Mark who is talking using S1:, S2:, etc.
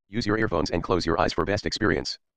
S1: Use your earphones and close your eyes for best experience.